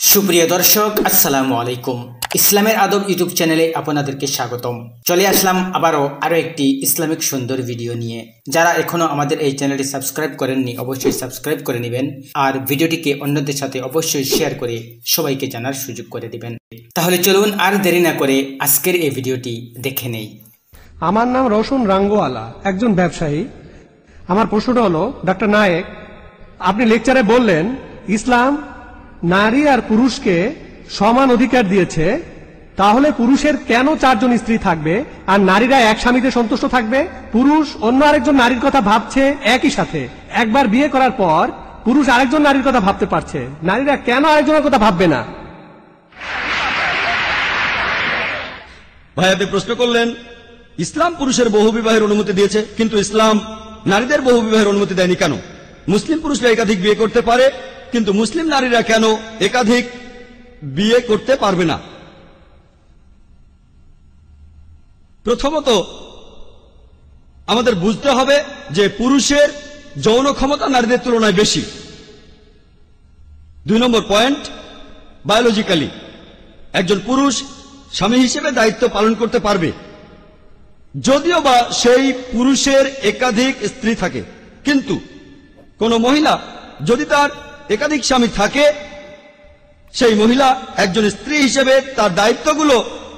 সুপ্রিয় দর্শক আসসালামু আলাইকুম। ইসলামের আদব ইউটিউব চ্যানেলে আপনাদেরকে স্বাগতম। চলে আসলাম আরো একটি ইসলামিক সুন্দর ভিডিও নিয়ে। যারা এখনো আমাদের এই চ্যানেলটি সাবস্ক্রাইব করেননি অবশ্যই সাবস্ক্রাইব করে নেবেন, আর ভিডিওটিকে অন্যদের সাথে অবশ্যই শেয়ার করে সবাইকে জানার সুযোগ করে দিবেন। তাহলে চলুন আর দেরি না করে আজকের এই ভিডিওটি দেখে নেই। আমার নাম রোশন রাঙ্গোয়ালা, একজন ব্যবসায়ী। আমার প্রশ্নটা হলো, ডক্টর নায়েক, আপনি লেকচারে বললেন ইসলাম নারী আর পুরুষকে সমান অধিকার দিয়েছে, তাহলে পুরুষের কেন 4 জন স্ত্রী থাকবে আর নারীরা এক স্বামীতে সন্তুষ্ট থাকবে? পুরুষ অন্য আরেকজন নারীর কথা ভাবছে একই সাথে, একবার বিয়ে করার পর পুরুষ আরেকজন নারীর কথা ভাবতে পারছে, নারীরা কেন আরেকজনের কথা ভাববে না? ভাই, আপনি প্রশ্ন করলেন ইসলাম পুরুষের বহু বিবাহের অনুমতি দিয়েছে, কিন্তু ইসলাম নারীদের বহু বিবাহের অনুমতি দেয়নি কেন? মুসলিম পুরুষরা একাধিক বিয়ে করতে পারে, কিন্তু মুসলিম নারীরা কেন একাধিক বিয়ে করতে পারবে না? প্রথমত আমাদের বুঝতে হবে যে পুরুষের যৌন ক্ষমতা নারীদের তুলনায় বেশি। 2 নম্বর পয়েন্ট, বায়োলজিক্যালি একজন পুরুষ স্বামী হিসেবে দায়িত্ব পালন করতে পারবে, যদিও বা সেই পুরুষের একাধিক স্ত্রী থাকে। কিন্তু কোন মহিলা যদি তার একাধিক স্বামী থাকে, সেই মহিলা একজন স্ত্রী হিসেবে তার দায়িত্বগুলো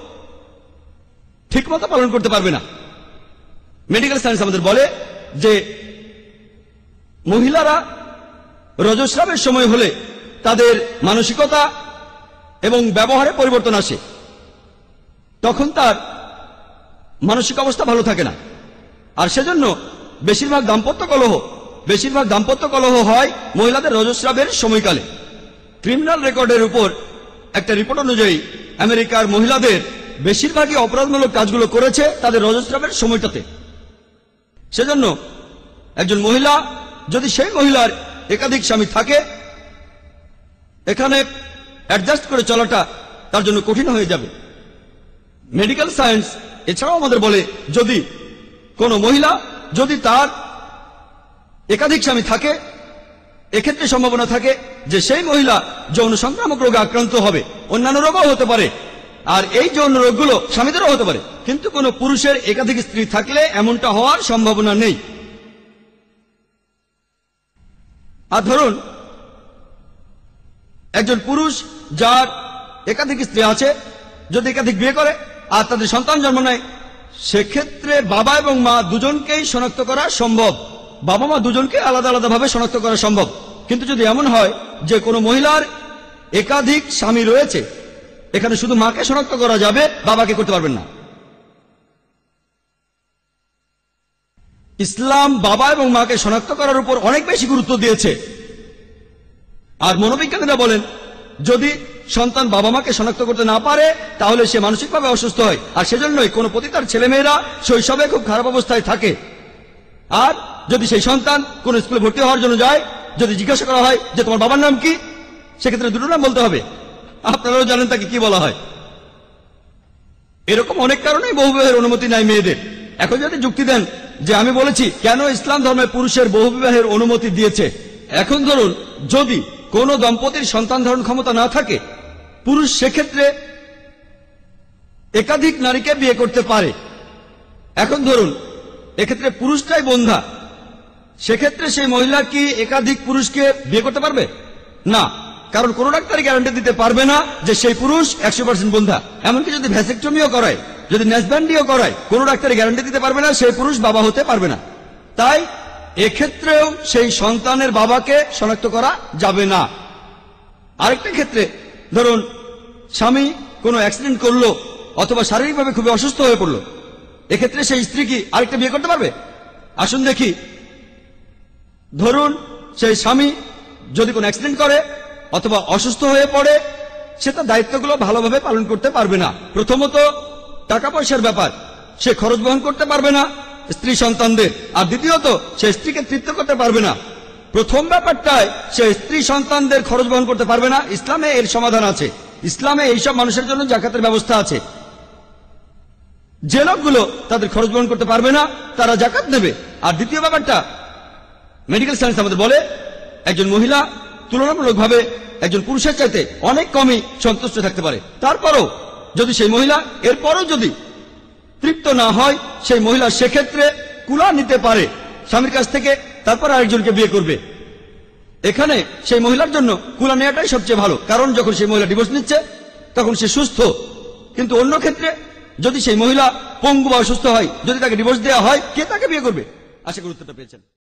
ঠিকমতো পালন করতে পারবে না। মেডিকেল সায়েন্স আমাদের বলে যে মহিলারা রজস্রাবের সময় হলে তাদের মানসিকতা এবং ব্যবহারে পরিবর্তন আসে, তখন তার মানসিক অবস্থা ভালো থাকে না। আর সেজন্য বেশিরভাগ দাম্পত্য কলহ হয় মহিলাদের রজস্রাবের সময়কালে। ক্রিমিনাল রেকর্ডের উপর একটা রিপোর্ট অনুযায়ী আমেরিকার মহিলাদের বেশিরভাগই অপরাধমূলক কাজগুলো করেছে তাদের রজস্রাবের সময়টাতে। সেজন্য একজন মহিলা যদি সেই মহিলার একাধিক স্বামী থাকে, এখানে অ্যাডজাস্ট করে চলাটা তার জন্য কঠিন হয়ে যাবে। মেডিকেল সায়েন্স এছাড়াও আমাদের বলে যদি কোনো মহিলা যদি তার একাধিক স্বামী থাকে, এক্ষেত্রে সম্ভাবনা থাকে যে সেই মহিলা যৌন সংক্রামক রোগে আক্রান্ত হবে, অন্যান্য রোগও হতে পারে, আর এই যৌন রোগগুলো স্বামীদেরও হতে পারে। কিন্তু কোনো পুরুষের একাধিক স্ত্রী থাকলে এমনটা হওয়ার সম্ভাবনা নেই। আর ধরুন একজন পুরুষ যার একাধিক স্ত্রী আছে যদি একাধিক বিয়ে করে আর তাদের সন্তান জন্ম নেয়, সেক্ষেত্রে বাবা এবং মা দুজনকেই শনাক্ত করা সম্ভব। বাবা মা দুজনকে আলাদা আলাদাভাবে শনাক্ত করা সম্ভব। কিন্তু যদি এমন হয় যে কোনো মহিলার একাধিক স্বামী রয়েছে, এখানে শুধু মাকে শনাক্ত করা যাবে, বাবাকে করতে পারবেন না। ইসলাম বাবা এবং মাকে শনাক্ত করার উপর অনেক বেশি গুরুত্ব দিয়েছে। আর মনোবিজ্ঞানীরা বলেন যদি সন্তান বাবা মাকে শনাক্ত করতে না পারে তাহলে সে মানসিকভাবে অসুস্থ হয়। আর সেজন্যই কোনো পতিতার ছেলেমেয়েরা শৈশবে খুব খারাপ অবস্থায় থাকে। আর যদি সেই সন্তান কোন স্কুলে ভর্তি হওয়ার জন্য যায়, যদি জিজ্ঞাসা করা হয় যে তোমার বাবার নাম কি, সেক্ষেত্রে 2টো নাম বলতে হবে। আপনারাও জানেন তাকে কি বলা হয়। এরকম অনেক কারণেই বহুবিবাহের অনুমতি নাই মেয়েদের। এখন যদি যুক্তি দেন যে আমি বলেছি কেন ইসলাম ধর্মে পুরুষের বহুবিবাহের অনুমতি দিয়েছে, এখন ধরুন যদি কোন দম্পতির সন্তান ধারণ ক্ষমতা না থাকে, পুরুষ সেক্ষেত্রে একাধিক নারীকে বিয়ে করতে পারে। এখন ধরুন এক্ষেত্রে পুরুষটাই বন্ধা, সেক্ষেত্রে সেই মহিলা কি একাধিক পুরুষকে বিয়ে করতে পারবে না? কারণ কোন ডাক্তারই গ্যারান্টি দিতে পারবে না যে সেই পুরুষ 100% বন্ধা। এমনকি যদি ভ্যাসেকটমিও করায়, যদি নেসব্যান্ডিও করায়, কোন ডাক্তারই গ্যারান্টি দিতে পারবে না সেই পুরুষ বাবা হতে পারবে না। তাই এক্ষেত্রেও সেই সন্তানের বাবাকে শনাক্ত করা যাবে না। আরেকটা ক্ষেত্রে ধরুন স্বামী কোনো অ্যাক্সিডেন্ট করলো অথবা শারীরিকভাবে খুবই অসুস্থ হয়ে পড়লো, এক্ষেত্রে সেই স্ত্রী কি আরেকটা বিয়ে করতে পারবে? আসুন দেখি। ধরুন সেই স্বামী যদি কোনো অ্যাক্সিডেন্ট করে অথবা অসুস্থ হয়ে পড়ে, সে তার দায়িত্বগুলো ভালোভাবে পালন করতে পারবে না। প্রথমত টাকা পয়সার ব্যাপার, সে খরচ বহন করতে পারবে না স্ত্রী সন্তানদের। আর দ্বিতীয়ত সে স্ত্রীকে তৃপ্ত করতে পারবে না। প্রথম ব্যাপারটায় সে স্ত্রী সন্তানদের খরচ বহন করতে পারবে না। ইসলামে এর সমাধান আছে। ইসলামে এইসব মানুষের জন্য জাকাতের ব্যবস্থা আছে। যে লোকগুলো তাদের খরচ বহন করতে পারবে না তারা জাকাত নেবে। আর দ্বিতীয় ব্যাপারটা মেডিকেল সায়েন্স আমাদের বলে একজন মহিলা তুলনামূলকভাবে একজন পুরুষের চাইতে অনেক কমই সন্তুষ্ট থাকতে পারে। তারপরও যদি সেই মহিলা এরপরও যদি তৃপ্ত না হয়, সেই মহিলা সেক্ষেত্রে কুলা নিতে পারে স্বামীর কাছ থেকে, তারপর আরেকজনকে বিয়ে করবে। এখানে সেই মহিলার জন্য কুলা নেওয়াটাই সবচেয়ে ভালো, কারণ যখন সেই মহিলা ডিভোর্স নিচ্ছে তখন সে সুস্থ। কিন্তু অন্য ক্ষেত্রে যদি সেই মহিলা পঙ্গু বা অসুস্থ হয়, যদি তাকে ডিভোর্স দেওয়া হয়, কে তাকে বিয়ে করবে? আশা করি উত্তরটা পেয়েছেন।